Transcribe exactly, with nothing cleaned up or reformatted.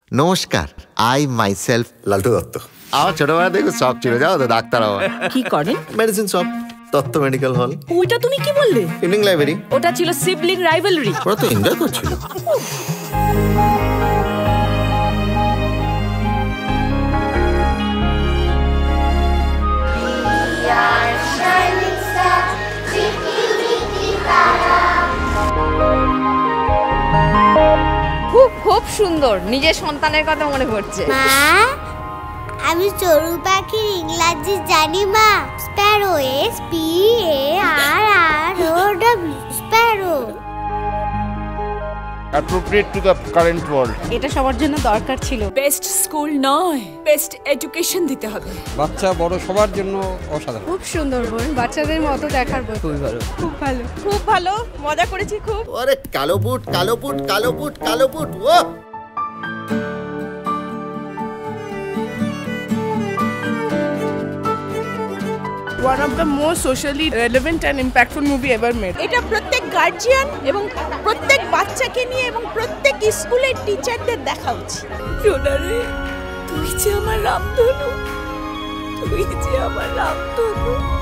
নমস্কার, I myself লালটু দত্ত। আমার ছোটবেলা থেকে শখ ছিল, যাও তো ডাক্তার হওয়ার। কি করেন? Medicine shop, Dutta medical hall. ওইটা তুমি কি বললে? Evening library. ওটা ছিল সিবলিং রাইভালরি। ওরা তো এনজয় করছিল। খুব খুব সুন্দর, নিজের সন্তানের কথা মনে পড়ছে। মা, আমি চড়ুই পাখির ইংরেজি জানি মা। Sparrow, S P A R R O W, sparrow. appropriate to the current world. এটা সবার জন্য দরকার ছিল। বেস্ট স্কুল নয়, বেস্ট এডুকেশন দিতে হবে। বাচ্চা বড় সবার জন্য অসাধারণ। খুব সুন্দর বই, বাচ্চাদের মতো দেখার বই। খুবই ভালো। খুব ভালো, খুব ভালো, মজা করেছি খুব। ওরে কালো বুট, কালো বুট, কালো বুট, কালো বুট। ও One of the most socially relevant and impactful movie ever made. এটা প্রত্যেক গার্জিয়ান এবং প্রত্যেক বাচ্চাকে নিয়ে এবং প্রত্যেক স্কুলের টিচারদের দেখা উচিত। সোনারে, তুই যে আমার রামধনু, তুই যে আমার রামধনু।